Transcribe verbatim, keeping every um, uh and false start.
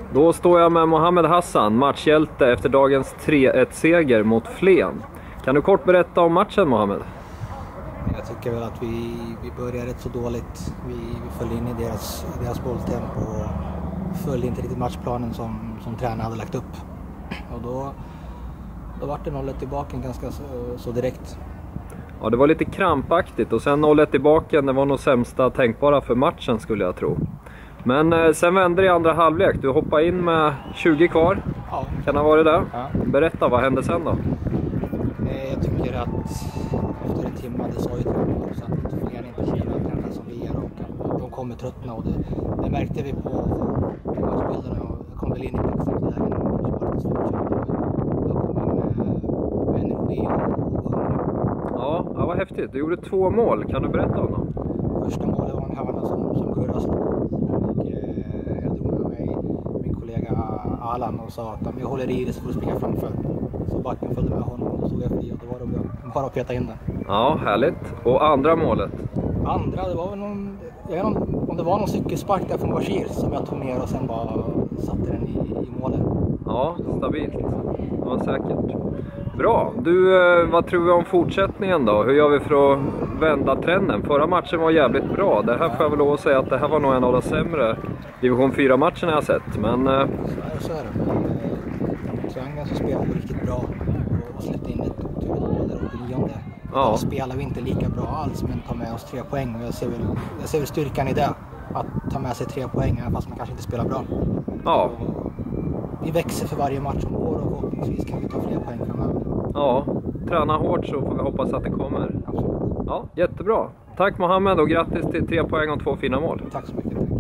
Då står jag med Mohammed Hassan, matchhjälte efter dagens tre ett-seger mot Flen. Kan du kort berätta om matchen, Mohammed? Jag tycker väl att vi, vi började rätt så dåligt. Vi, vi föll in i deras, deras bolltempo och följde inte riktigt matchplanen som, som tränaren hade lagt upp. Och då, då var det noll ett tillbaka ganska så, så direkt. Ja, det var lite krampaktigt och sen noll ett tillbaka, det var nog sämsta tänkbara för matchen skulle jag tro. Men eh, sen vände det i andra halvlek. Du hoppade in med tjugo kvar. Ja. Kan det ha varit det? Ja. Berätta, vad hände sen då? Jag tycker att efter en timme, det sa ju tränaren också, att fler inte kina tränare som vi är och de kommer tröttna och det, det märkte vi på matchbilderna och jag kom väl in i exakt lägen och det var lite svårt att komma med, med energi och hunger. Ja, det var häftigt. Du gjorde två mål. Kan du berätta om dem? Första målet var en hörna som, som Gurra slog och eh, jag drog med mig min kollega Alan och sa att om jag håller i det så får du springa framför. Så backen följde med honom och såg jag fri och det var det bara att peta in den. Ja, härligt. Och andra målet? Andra, det var väl någon, jag vet inte om det var någon cykelspark där från Bashir som jag tog ner och sen bara satte den i, i målet. Ja, stabilt. Ja, säkert. Bra. Du, vad tror vi om fortsättningen då? Hur gör vi för att vända trenden? Förra matchen var jävligt bra. Det här får jag väl lov att säga att det här var nog en av de sämre division fyra matcherna jag sett. Men... Så är det, så är det. Men Triangeln så spelar vi riktigt bra och släppte in ett otroligt mål där åttionionde. Ja. Då spelar vi inte lika bra alls men tar med oss tre poäng och jag ser väl, jag ser väl styrkan i det. Att ta med sig tre poäng även fast man kanske inte spelar bra. Ja. Vi växer för varje match som går och förhoppningsvis kan vi ta fler poäng framöver. Ja, träna hårt så får vi hoppas att det kommer. Absolut. Ja, jättebra. Tack Mohammed och grattis till tre poäng och två fina mål. Tack så mycket.